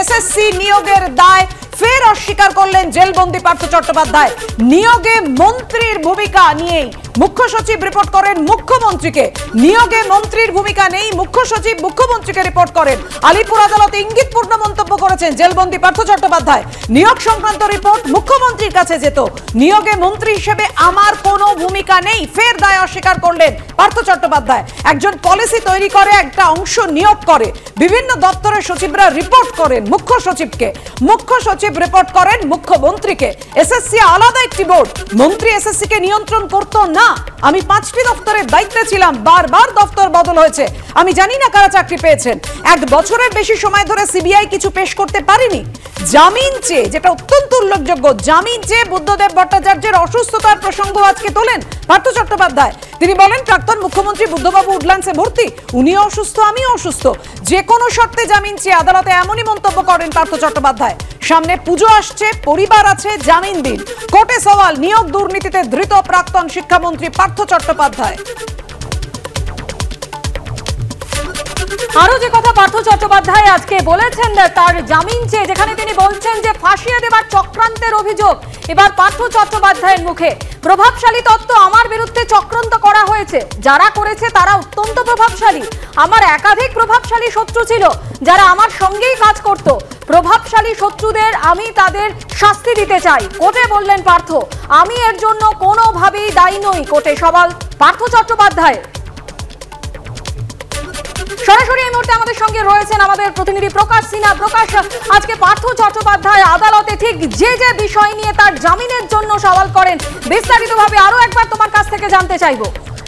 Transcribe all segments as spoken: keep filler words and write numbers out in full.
SSC নিয়োগের দায় ফের অস্বীকার করলেন জেলবন্দি পার্থ চট্টোপাধ্যায়। নিয়োগে মন্ত্রীর ভূমিকা নিয়ে মুখ্য সচিব রিপোর্ট করেন মুখ্যমন্ত্রীকে। নিয়োগে মন্ত্রীর ভূমিকা নেই, মুখ্য সচিব মুখ্যমন্ত্রীকে রিপোর্ট করেন। আলিপুর আদালতে ইঙ্গিতপূর্ণ মন্তব্য করেছেন জেলবন্দি পার্থ চট্টোপাধ্যায়। নিয়োগ সংক্রান্ত রিপোর্ট মুখ্যমন্ত্রীর কাছে যেত, নিয়োগে মন্ত্রী হিসেবে আমার কোনো ভূমিকা নেই, ফের দায় অস্বীকার করলেন পার্থ চট্টোপাধ্যায়। একজন পলিসি তৈরি করে, একটা অংশ নিয়োগ করে, বিভিন্ন দপ্তরের সচিবরা রিপোর্ট করেন মুখ্য সচিবকে, মুখ্য সচিব রিপোর্ট করেন মুখ্যমন্ত্রীকে। এসএসসি আলাদা একটি বোর্ড, মন্ত্রী এসএসসি কে নিয়ন্ত্রণ করতো না। আমি পাঁচটি দপ্তরের দায়িত্বে ছিলাম, বারবার দপ্তর বদল হয়েছে, আমি জানি না কারা চাকরি পেয়েছেন। এক বছরের বেশি সময় ধরে সিবিআই কিছু পেশ করতে পারিনি। জামিন চেয়ে, যেটা অত্যন্ত উল্লেখযোগ্য, জামিন চেয়ে বুদ্ধদেব ভট্টাচার্যের অসুস্থতার প্রসঙ্গ আজকে তোলেন পার্থ চট্টোপাধ্যায়। তিনি বলেন প্রাক্তন মুখ্যমন্ত্রী বুদ্ধবাবু উডল্যান্ডসে ভর্তি, উনিও অসুস্থ, আমিও অসুস্থ, যে কোনো শর্তে জামিন চেয়ে আদালতে এমনই মন্তব্য করেন পার্থ চট্টোপাধ্যায়। সামনে পুজো আসছে, পরিবার আছে, জামিন দিন। কোর্টে সওয়াল, নিয়োগ দুর্নীতিতে ধৃত প্রাক্তন শিক্ষামন্ত্রী পার্থ চট্টোপাধ্যায়। আরো যে কথা পার্থ চট্টোপাধ্যায় আজকে বলেছেন তার জামিন চেয়ে, যেখানে তিনি বলছেন যে ফাঁসিয়ে দেবার চক্রান্তের অভিযোগ এবার পার্থ চট্টোপাধ্যায়ের মুখে। প্রভাবশালী তত্ত্ব আমার বিরুদ্ধে চক্রান্ত করা হয়েছে, যারা করেছে তারা অত্যন্ত প্রভাবশালী। আমার একাধিক প্রভাবশালী শত্রু ছিল যারা আমার সঙ্গেই কাজ করত। প্রভাবশালী শত্রুদের আমি তাদের শাস্তি দিতে চাই, কোর্টে বললেন পার্থ। আমি এর জন্য কোনোভাবেই দায়ী নই, কোর্টে সওয়াল পার্থ চট্টোপাধ্যায়। সরাসরি এই মুহূর্তে আমাদের সঙ্গে রয়েছেন আমাদের প্রতিনিধি প্রকাশ সিনহা। প্রকাশ, আজকে পার্থ চট্টোপাধ্যায় আদালতে ঠিক যে যে বিষয় নিয়ে তার জামিনের জন্য সওয়াল করেন, বিস্তারিতভাবে আরো একবার তোমার কাছ থেকে জানতে চাইবো।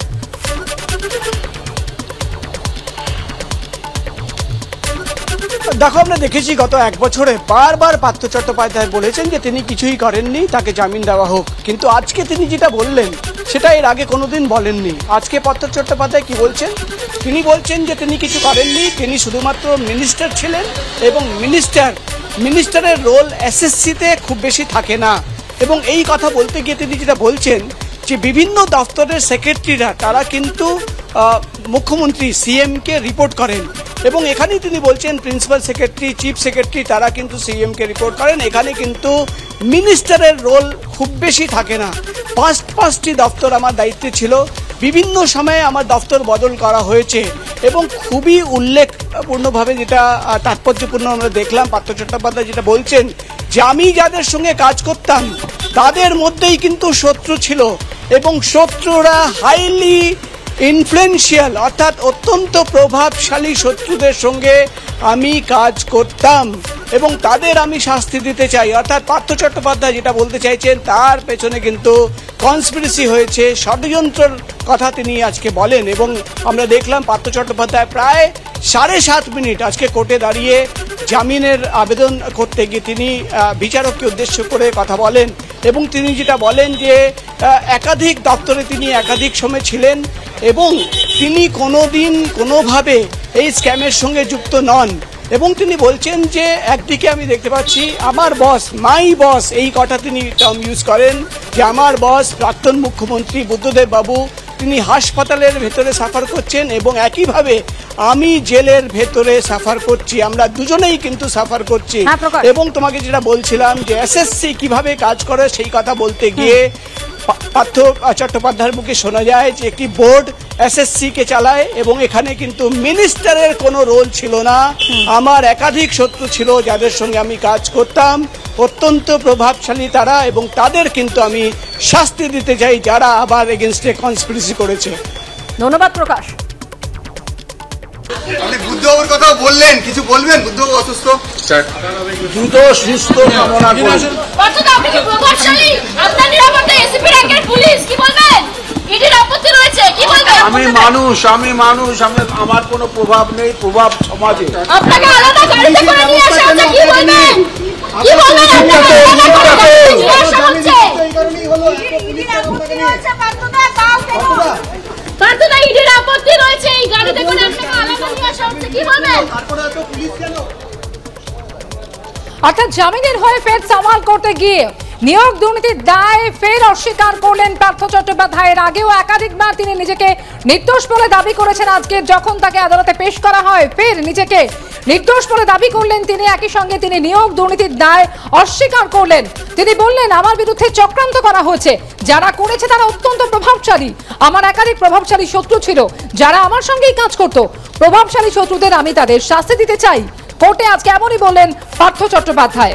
দেখো, আমরা দেখেছি গত এক বছরে বারবার পার্থ চট্টোপাধ্যায় বলেছেন যে তিনি কিছুই করেননি, তাকে জামিন দেওয়া হোক। কিন্তু আজকে তিনি যেটা বললেন সেটা এর আগে কোনোদিন বলেননি। আজকে পার্থ চট্টোপাধ্যায় কি বলছেন? তিনি বলছেন যে তিনি কিছু করেননি, তিনি শুধুমাত্র মিনিস্টার ছিলেন এবং মিনিস্টার মিনিস্টারের রোল এসএসসিতে খুব বেশি থাকে না। এবং এই কথা বলতে গিয়ে তিনি যেটা বলছেন যে বিভিন্ন দপ্তরের সেক্রেটারিরা তারা কিন্তু মুখ্যমন্ত্রী সিএমকে রিপোর্ট করেন, এবং এখানেই তিনি বলছেন প্রিন্সিপাল সেক্রেটারি, চিফ সেক্রেটারি তারা কিন্তু সিএমকে রিপোর্ট করেন। এখানে কিন্তু মিনিস্টারের রোল খুব বেশি থাকে না। পাঁচ পাঁচটি দপ্তর আমার দায়িত্বে ছিল, বিভিন্ন সময়ে আমার দপ্তর বদল করা হয়েছে, এবং খুবই উল্লেখপূর্ণভাবে যেটা তাৎপর্যপূর্ণ আমরা দেখলাম পার্থ চট্টোপাধ্যায় যেটা বলছেন যে আমি যাদের সঙ্গে কাজ করতাম তাদের মধ্যেই কিন্তু শত্রু ছিল, এবং শত্রুরা হাইলি ইনফ্লুয়েন্সিয়াল অর্থাৎ অত্যন্ত প্রভাবশালী শত্রুদের সঙ্গে আমি কাজ করতাম এবং তাদের আমি শাস্তি দিতে চাই। অর্থাৎ পার্থ চট্টোপাধ্যায় যেটা বলতে চাইছেন তার পেছনে কিন্তু কনস্পিরেসি হয়েছে, ষড়যন্ত্রের কথা তিনি আজকে বলেন। এবং আমরা দেখলাম পার্থ চট্টোপাধ্যায় প্রায় সাড়ে সাত মিনিট আজকে কোর্টে দাঁড়িয়ে জামিনের আবেদন করতে গিয়ে তিনি বিচারককে উদ্দেশ্য করে কথা বলেন, এবং তিনি যেটা বলেন যে একাধিক দপ্তরে তিনি একাধিক সময় ছিলেন এবং তিনি কোনোদিন কোনোভাবে এই স্ক্যামের সঙ্গে যুক্ত নন। এবং তিনি বলছেন যে একদিকে আমি দেখতে পাচ্ছি আমার বস, মাই বস, এই কথা তিনি টার্ম ইউজ করেন যে আমার বস প্রাক্তন মুখ্যমন্ত্রী বুদ্ধদেব বাবু তিনি হাসপাতালের ভেতরে সাফার করছেন এবং একইভাবে আমি জেলের ভেতরে সাফার করছি, আমরা দুজনেই কিন্তু সাফার করছি। এবং তোমাকে যেটা বলছিলাম যে এসএসসি কিভাবে কাজ করে সেই কথা বলতে গিয়ে পার্থ চট্টোপাধ্যায়ের মুখে শোনা যায় যে একটি বোর্ড এসএসসি কে চালায় এবং এখানে কিন্তু মিনিস্টারের কোনো রোল ছিল না। আমার একাধিক শত্রু ছিল যাদের সঙ্গে আমি কাজ করতাম, অত্যন্ত প্রভাবশালী তারা, এবং তাদের কিন্তু আমি শাস্তি দিতে চাই যারা আবার এগেইনস্টে কনস্পিরেসি করেছে। ধন্যবাদ প্রকাশ। আপনি বুদ্ধবাবুর কথা বললেন, কিছু বলবেন? বুদ্ধবাবু অসুস্থ, দ্রুত সুস্থ কামনা করি। আপনি কি প্রভাবশালী? আপনার নিরাপত্তা এসপি র্যাঙ্কের পুলিশ, কি বলবেন? ইডির আপত্তি রয়েছে, কি বলবেন? আমি মানুষ, আমি মানুষ, আমার কোনো প্রভাব নেই, প্রভাব সমাজে। আপনাকে আলাদা গাড়িতে করে নিয়ে আসা হচ্ছে, কি বলবেন? কি বলবেন? আপনাকে আলাদা গাড়িতে নিয়ে আসা হচ্ছে, এই কারণেই হলো পুলিশ আপত্তি রয়েছে। পার্থদা তাও কেন? পার্থদা ইডির আপত্তি রয়েছে, এই গাড়িতে করে আপনাকে আলাদা নিয়ে আসা হচ্ছে, কি বলবেন? তারপরে তো পুলিশ কেন? অর্থাৎ জামিনের হয়ে ফের সওয়াল করতে গিয়ে নিয়োগ দুর্নীতির দায় ফের অস্বীকার করলেন পার্থ চট্টোপাধ্যায়ের। আগেও একাধিকবার তিনি নিজেকে নির্দোষ বলে দাবি করেছেন। আজকে যখন তাকে আদালতে পেশ করা হয় ফের নিজেকে নির্দোষ বলে দাবি করলেন তিনি। একই সঙ্গে তিনি নিয়োগ দুর্নীতির দায় অস্বীকার করলেন। তিনি বললেন, আমার বিরুদ্ধে চক্রান্ত করা হয়েছে, যারা করেছে তারা অত্যন্ত প্রভাবশালী। আমার একাধিক প্রভাবশালী শত্রু ছিল যারা আমার সঙ্গেই কাজ করত। প্রভাবশালী শত্রুদের আমি তাদের শাস্তি দিতে চাই। কোর্টে আজকে এমনই বললেন পার্থ চট্টোপাধ্যায়।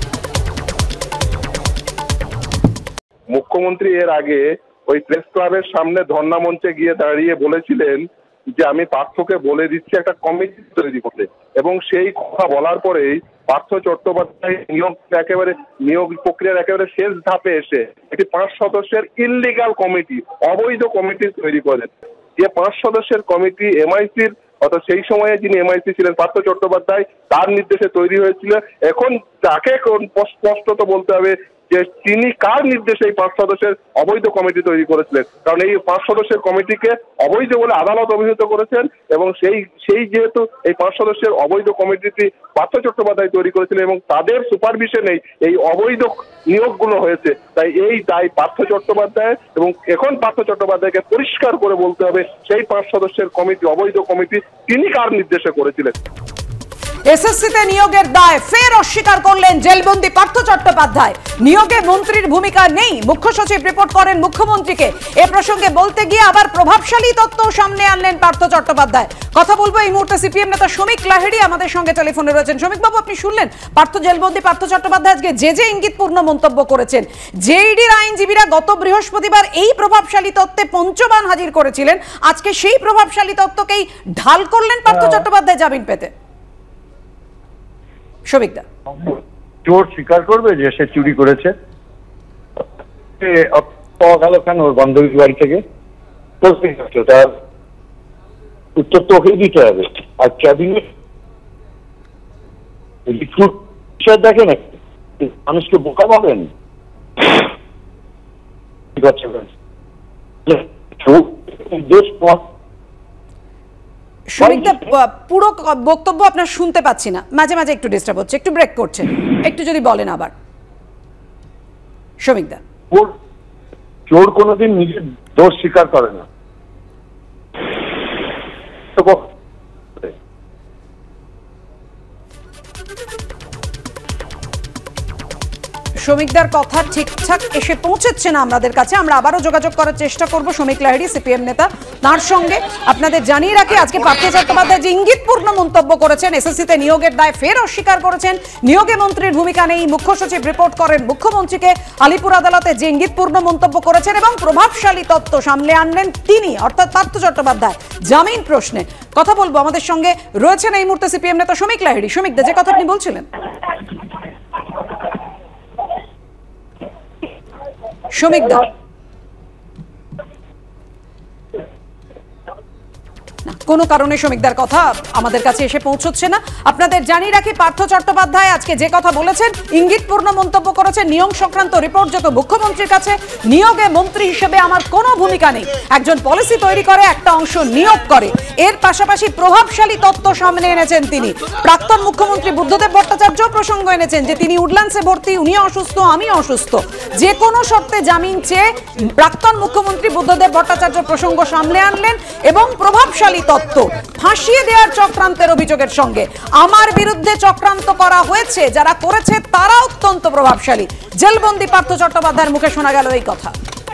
মুখ্যমন্ত্রী এর আগে ওই প্রেস ক্লাবের সামনে ধর্ণা মঞ্চে গিয়ে দাঁড়িয়ে বলেছিলেন যে আমি পার্থকে বলে দিচ্ছি একটা কমিটি তৈরি করতে, এবং সেই কথা বলার পরেই পার্থ চট্টোপাধ্যায় নিয়োগ একেবারে নিয়োগ প্রক্রিয়ার একেবারে শেষ ধাপে এসে একটি পাঁচ সদস্যের ইললিগাল কমিটি, অবৈধ কমিটি তৈরি করেন। যে পাঁচ সদস্যের কমিটি এমআইসির, অর্থাৎ সেই সময়ে যিনি এমআইসি ছিলেন পার্থ চট্টোপাধ্যায়, তার নির্দেশে তৈরি হয়েছিল। এখন তাকে স্পষ্টত বলতে হবে যে তিনি কার নির্দেশে এই পাঁচ সদস্যের অবৈধ কমিটি তৈরি করেছিলেন, কারণ এই পাঁচ সদস্যের কমিটিকে অবৈধ বলে আদালত অভিহিত করেছেন, এবং সেই সেই যেহেতু এই পাঁচ সদস্যের অবৈধ কমিটিটি পার্থ চট্টোপাধ্যায় তৈরি করেছিলেন এবং তাদের সুপারভিশনেই এই অবৈধ নিয়োগগুলো হয়েছে, তাই এই দায় পার্থ চট্টোপাধ্যায়, এবং এখন পার্থ চট্টোপাধ্যায়কে পরিষ্কার করে বলতে হবে সেই পাঁচ সদস্যের কমিটি, অবৈধ কমিটি, তিনি কার নির্দেশে করেছিলেন। এসএসসিতে নিয়োগের দায় ফের অস্বীকার করলেন জেলবন্দি পার্থ চট্টোপাধ্যায়। নিয়োগে মন্ত্রীর ভূমিকা নেই, মুখ্য সচিব রিপোর্ট করেন মুখ্যমন্ত্রীকে। এ প্রসঙ্গে বলতে গিয়ে আবার প্রভাবশালী তত্ত্ব সামনে আনলেন পার্থ চট্টোপাধ্যায়। কথা বলবো এই মুহূর্তে সিপিএম নেতা শ্রমিক লাহিড়ী আমাদের সঙ্গে টেলিফোনে রয়েছেন। শ্রমিক বাবু, আপনি শুনলেন পার্থ জেলবন্দি পার্থ চট্টোপাধ্যায় আজকে যে যে ইঙ্গিতপূর্ণ মন্তব্য করেছেন। জেইডির আইনজীবীরা গত বৃহস্পতিবার এই প্রভাবশালী তত্ত্বে পঞ্চবান হাজির করেছিলেন, আজকে সেই প্রভাবশালী তত্ত্বকেই ঢাল করলেন পার্থ চট্টোপাধ্যায় জামিন পেতে। চোর স্বীকার করবে যে সে চুরি করেছে? পাওয়া গেল কেন ওর বান্ধবীর বাড়ি থেকে? তার উত্তর তো ওকেই দিতে হবে। আর ক্যাবিনেট দেখে না, মানুষকে বোকা পাবেন। শ্রমিকদা, পুরো বক্তব্য আপনার শুনতে পাচ্ছি না, মাঝে মাঝে একটু ডিস্টার্ব হচ্ছে, একটু ব্রেক করছেন, একটু যদি বলেন আবার। শ্রমিকদা, চোর কোনোদিন নিজের দোষ স্বীকার করে না। শ্রমিকদার কথা ঠিকঠাক এসে পৌঁছচ্ছে না আমাদের কাছে, আমরা আবারও যোগাযোগ করার চেষ্টা করব শ্রমিক লাহিড়ী সিপিএম নেতা তার সঙ্গে। আপনাদের জানিয়ে রাখি, আজকে পার্থ চট্টোপাধ্যায় যে ইঙ্গিতপূর্ণ মন্তব্য করেছেন, এসএসসিতে নিয়োগের দায় ফের অস্বীকার করেছেন, নিয়োগে মন্ত্রীর ভূমিকা নেই, মুখ্য সচিব রিপোর্ট করেন মুখ্যমন্ত্রীকে, আলিপুর আদালতে যে ইঙ্গিতপূর্ণ মন্তব্য করেছেন এবং প্রভাবশালী তত্ত্ব সামনে আনলেন তিনি, অর্থাৎ পার্থ চট্টোপাধ্যায় জামিন প্রশ্নে। কথা বলবো, আমাদের সঙ্গে রয়েছেন এই মুহূর্তে সিপিএম নেতা শ্রমিক লাহিড়ী। শ্রমিকদা, যে কথা আপনি বলছিলেন। শ্রমিকদা, কোনো কারণে শ্রমিকদার কথা আমাদের কাছে এসে পৌঁছচ্ছে না। আপনাদের জানিয়ে রাখি, পার্থ চট্টোপাধ্যায় আজকে যে কথা বলেছেন, ইঙ্গিতপূর্ণ মন্তব্য করেছেন, নিয়োগ সংক্রান্ত রিপোর্ট যত মুখ্যমন্ত্রীর কাছে, নিয়োগে মন্ত্রী হিসেবে আমার কোনো ভূমিকা নেই, একজন পলিসি তৈরি করে একটা অংশ নিয়োগ করে। এর পাশাপাশি প্রভাবশালী তত্ত্ব সামনে এনেছেন তিনি। প্রাক্তন মুখ্যমন্ত্রী বুদ্ধদেব ভট্টাচার্য প্রসঙ্গ এনেছেন যে তিনি উডল্যান্ডসে ভর্তি, উনিও অসুস্থ, আমিও অসুস্থ, যে কোনো শর্তে জামিন চেয়ে প্রাক্তন মুখ্যমন্ত্রী বুদ্ধদেব ভট্টাচার্য প্রসঙ্গ সামনে আনলেন এবং প্রভাবশালী তত্ত্ব ফাঁসিয়ে দেওয়ার চক্রান্তের অভিযোগের সঙ্গে আমার বিরুদ্ধে চক্রান্ত করা হয়েছে, যারা করেছে তারা অত্যন্ত প্রভাবশালী। জেলবন্দি পার্থ চট্টোপাধ্যায়ের মুখে শোনা গেল এই কথা।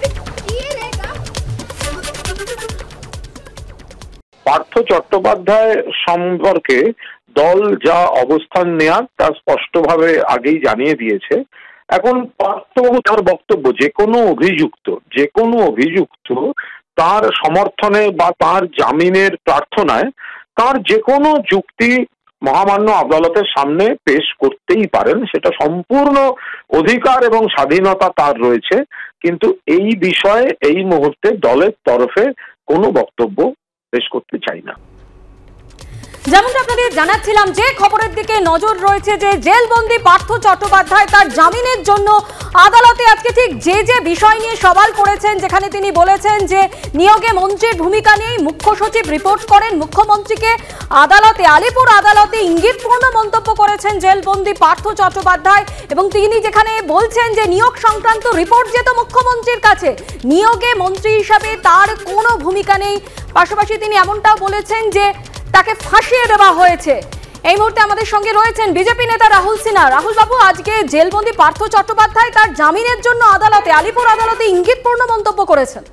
পার্থ চট্টোপাধ্যায় সম্পর্কে দল যা অবস্থান নেয়ার তা স্পষ্টভাবে আগেই জানিয়ে দিয়েছে। এখন পার্থবাবু তার বক্তব্য, যে কোনো অভিযুক্ত যে কোনো অভিযুক্ত তার সমর্থনে বা তার জামিনের প্রার্থনায় তার যে কোনো যুক্তি মহামান্য আদালতের সামনে পেশ করতেই পারেন, সেটা সম্পূর্ণ অধিকার এবং স্বাধীনতা তার রয়েছে। কিন্তু এই বিষয়ে এই মুহূর্তে দলের তরফে কোনো বক্তব্য পেশ করতে চাই না। যেমনটা আপনাদের জানাচ্ছিলাম, যে খবরের দিকে নজর রয়েছে যে জেলবন্দি পার্থ চট্টোপাধ্যায় তার জামিনের জন্য আদালতে আজকে ঠিক যে যে বিষয় নিয়ে সওয়াল করেছেন, যেখানে তিনি বলেছেন যে নিয়োগে মন্ত্রীর ভূমিকা নেই, মুখ্য সচিব রিপোর্ট করেন মুখ্যমন্ত্রীকে, আদালতে আলিপুর আদালতে ইঙ্গিতপূর্ণ মন্তব্য করেছেন জেলবন্দি পার্থ চট্টোপাধ্যায়, এবং তিনি যেখানে বলছেন যে নিয়োগ সংক্রান্ত রিপোর্ট যেত মুখ্যমন্ত্রীর কাছে, নিয়োগে মন্ত্রী হিসাবে তার কোনো ভূমিকা নেই। পাশাপাশি তিনি এমনটাও বলেছেন যে তাকে ফাঁসিয়ে দেওয়া হয়েছে। এই মুহূর্তে আমাদের সঙ্গে রয়েছেন বিজেপি নেতা রাহুল সিনহা। রাহুল বাবু, আজকে জেলবন্দি পার্থ চট্টোপাধ্যায় তার জামিনের জন্য আদালতে, আলিপুর আদালতে ইঙ্গিতপূর্ণ মন্তব্য করেছেন।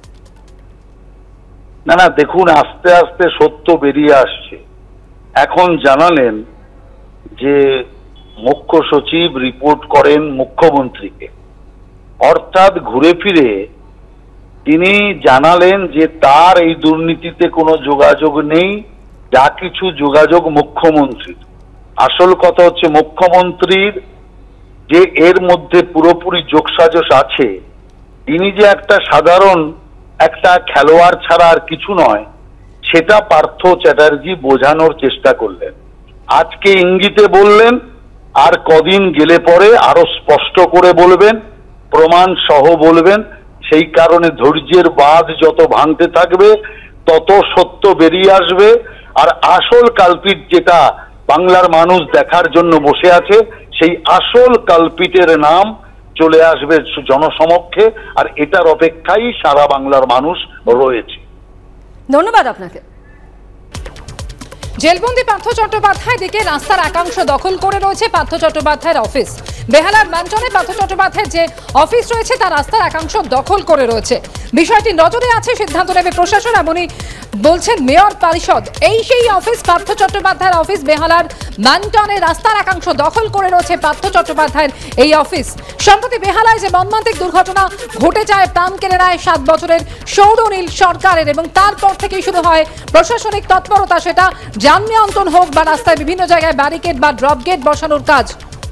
না না, দেখুন, আস্তে আস্তে সত্য বেরিয়ে আসছে। এখন জানালেন যে মুখ্য সচিব রিপোর্ট করেন মুখ্যমন্ত্রীকে, অর্থাৎ ঘুরে ফিরে তিনি জানালেন যে তার এই দুর্নীতিতে কোনো যোগাযোগ নেই, যা কিছু যোগাযোগ মুখ্যমন্ত্রীর। আসল কথা হচ্ছে মুখ্যমন্ত্রীর যে এর মধ্যে পুরোপুরি যোগসাজশ আছে, তিনি যে একটা সাধারণ একটা খেলোয়াড় ছাড়া আর কিছু নয়, সেটা পার্থ চ্যাটার্জি বোঝানোর চেষ্টা করলেন। আজকে ইঙ্গিতে বললেন, আর কদিন গেলে পরে আরো স্পষ্ট করে বলবেন, প্রমাণ সহ বলবেন। সেই কারণে ধৈর্যের বাঁধ যত ভাঙতে থাকবে তত সত্য বেরিয়ে আসবে। আর আসল কালপিট যেটা বাংলার মানুষ দেখার জন্য বসে আছে, সেই আসল কালপিটের নাম চলে আসবে জনসমক্ষে, আর এটার অপেক্ষায় সারা বাংলার মানুষ রয়েছে। ধন্যবাদ আপনাকে। জেলবন্দি পার্থ চট্টোপাধ্যায় দিকে রাস্তার একাংশ দখল করে রয়েছে পার্থ চট্টোপাধ্যায়ের অফিস। বেহালার ম্যানটনে পার্থ চট্টোপাধ্যায়ের যে অফিস রয়েছে তার রাস্তার একাংশ দখল করে রয়েছে। বিষয়টি নজরে আছে, সিদ্ধান্ত নেবে প্রশাসন, এমনই বলছেন মেয়র পরিষদ। এই সেই অফিস পার্থ চট্টোপাধ্যায়ের অফিস। বেহালার ম্যানটনে রাস্তার একাংশ দখল করে রয়েছে পার্থ চট্টোপাধ্যায়ের এই অফিস। সম্প্রতি বেহালায় যে মর্মান্তিক দুর্ঘটনা ঘটে যায়, প্রাণ কেড়ে নেয় সাত বছরের সৌরনীল সরকারের, এবং তারপর থেকেই শুরু হয় প্রশাসনিক তৎপরতা, সেটা যান নিয়ন্ত্রণ হোক বা রাস্তায় বিভিন্ন জায়গায় ব্যারিকেড বা ড্রপ গেট বসানোর কাজ।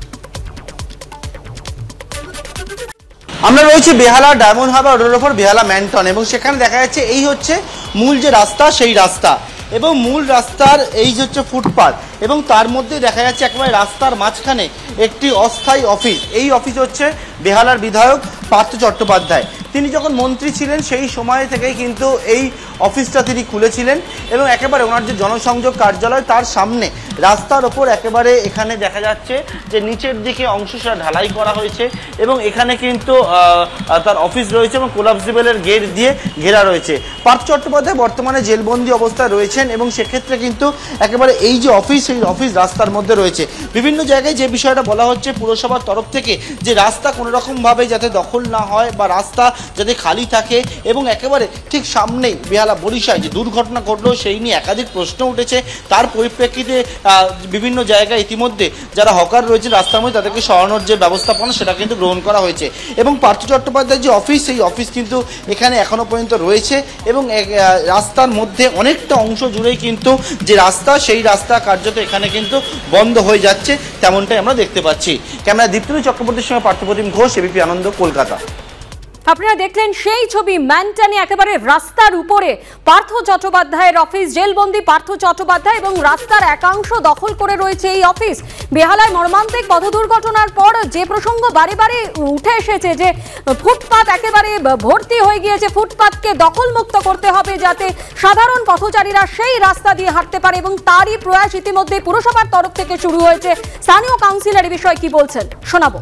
আমরা রয়েছি বেহালা ডায়মন্ড হারবার রোডের ওপর, বেহালা ম্যানটন, এবং সেখানে দেখা যাচ্ছে এই হচ্ছে মূল যে রাস্তা, সেই রাস্তা এবং মূল রাস্তার এই যে হচ্ছে ফুটপাথ, এবং তার মধ্যে দেখা যাচ্ছে একেবারে রাস্তার মাঝখানে একটি অস্থায়ী অফিস। এই অফিস হচ্ছে বেহালার বিধায়ক পার্থ চট্টোপাধ্যায়। তিনি যখন মন্ত্রী ছিলেন সেই সময় থেকেই কিন্তু এই অফিসটা তিনি খুলেছিলেন, এবং একেবারে ওনার যে জনসংযোগ কার্যালয় তার সামনে রাস্তার ওপর একেবারে এখানে দেখা যাচ্ছে যে নিচের দিকে অংশটা ঢালাই করা হয়েছে, এবং এখানে কিন্তু তার অফিস রয়েছে এবং কোলাপসিবলের গেট দিয়ে ঘেরা রয়েছে। পার্থ চট্টোপাধ্যায় বর্তমানে জেলবন্দি অবস্থায় রয়েছেন, এবং সেক্ষেত্রে কিন্তু একেবারে এই যে অফিস, সেই অফিস রাস্তার মধ্যে রয়েছে। বিভিন্ন জায়গায় যে বিষয়টা বলা হচ্ছে পুরসভার তরফ থেকে, যে রাস্তা কোনো রকমভাবে যাতে দখল না হয় বা রাস্তা যাতে খালি থাকে, এবং একেবারে ঠিক সামনেই বেহালা বরিশায় যে দুর্ঘটনা ঘটলো সেই নিয়ে একাধিক প্রশ্ন উঠেছে। তার পরিপ্রেক্ষিতে বিভিন্ন জায়গায় ইতিমধ্যে যারা হকার রয়েছে রাস্তার মধ্যে তাদেরকে সরানোর যে ব্যবস্থাপনা সেটা কিন্তু গ্রহণ করা হয়েছে, এবং পার্থ চট্টোপাধ্যায়ের যে অফিস, সেই অফিস কিন্তু এখানে এখনো পর্যন্ত রয়েছে, এবং রাস্তার মধ্যে অনেকটা অংশ জুড়েই কিন্তু যে রাস্তা, সেই রাস্তা কার্যত এখানে কিন্তু বন্ধ হয়ে যাচ্ছে, তেমনটাই আমরা দেখতে পাচ্ছি। ক্যামেরা দীপ্তি চক্রবর্তীর সঙ্গে পার্থপ্রতিম ঘোষ, এবিপি আনন্দ, কলকাতা। আপনারা দেখলেন সেই ছবি, ম্যানটনে একেবারে রাস্তার উপরে পার্থ চট্টোপাধ্যায়ের অফিস, জেলবন্দি পার্থ চট্টোপাধ্যায়, এবং রাস্তার একাংশ দখল করে রয়েছে এই অফিস। বেহালায় মর্মান্তিক পথ দুর্ঘটনার পর যে প্রসঙ্গ বারে বারে উঠে এসেছে, যে ফুটপাত একেবারে ভর্তি হয়ে গিয়েছে, ফুটপাতকে দখলমুক্ত করতে হবে যাতে সাধারণ পথচারীরা সেই রাস্তা দিয়ে হাঁটতে পারে, এবং তারই প্রয়াস ইতিমধ্যে পুরসভার তরফ থেকে শুরু হয়েছে। স্থানীয় কাউন্সিলর এই বিষয়ে কি বলছেন শোনাবো।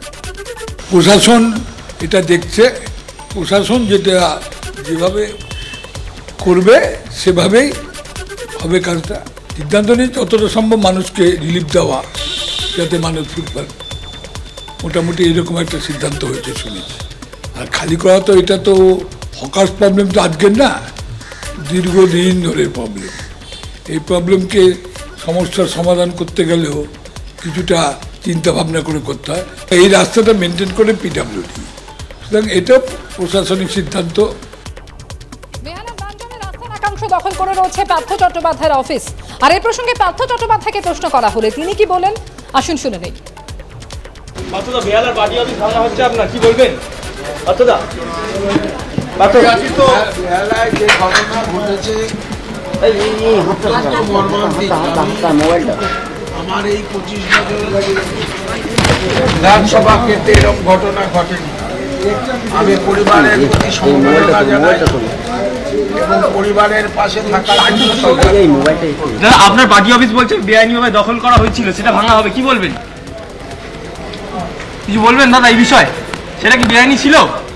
প্রশাসন এটা দেখছে, প্রশাসন যেটা যেভাবে করবে সেভাবেই হবে কাজটা। সিদ্ধান্ত নিয়ে যতটা সম্ভব মানুষকে রিলিফ দেওয়া, যাতে মানুষ ফুটপাত, মোটামুটি এরকম একটা সিদ্ধান্ত হয়েছে শুনেছি। আর খালি করা তো এটা তো হকার্স প্রবলেম তো আজকের না, দীর্ঘদিন ধরে প্রবলেম। এই প্রবলেমকে সমস্যার সমাধান করতে গেলেও কিছুটা চিন্তা ভাবনা করে করতে হয়। এই রাস্তাটা মেনটেন করে পিডাব্লিউডি, সুতরাং এটা প্রশাসনিক সিদ্ধান্ত। একাংশ দখল করে রয়েছে পার্থ চট্টোপাধ্যায়ের অফিস। আর এই প্রসঙ্গে পার্থ চট্টোপাধ্যায়কে প্রশ্ন করা হলে তিনি কি বলেন, আসুন শুনে নেই। পার্থদা, বেহালার বাড়ি অফিস ভাঙা হচ্ছে, আপনার কি বলবেন? পার্থদা, পার্থদা তো বেহালায় যে ঘটনা ঘটেছে, আমার এই পঁচিশ বছর বিধানসভা ক্ষেত্রে এরকম ঘটনা ঘটেনি। আমি পরিবারের প্রতি সমবেদনা জানাই এবং পরিবারের পাশে থাকা। দাদা, আপনার পার্টি অফিস বলছে বেআইনিভাবে দখল করা হয়েছিল, সেটা ভাঙা হবে, কি বলবেন? কিছু বলবেন দাদা এই বিষয়ে? সেটা কি বেআইনি ছিল?